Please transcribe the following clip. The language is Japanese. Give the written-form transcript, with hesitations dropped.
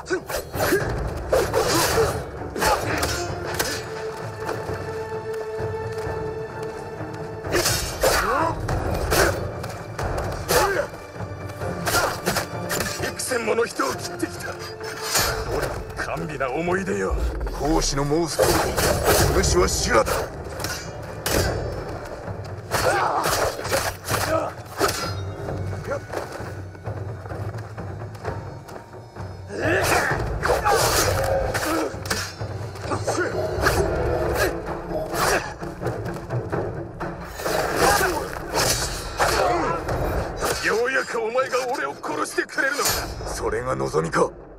幾千もの人を切ってきた。俺の甘美な思い出よ。 孔子の申す通り、お主は修羅だ。ようやくお前が俺を殺してくれるのか。それが望みか。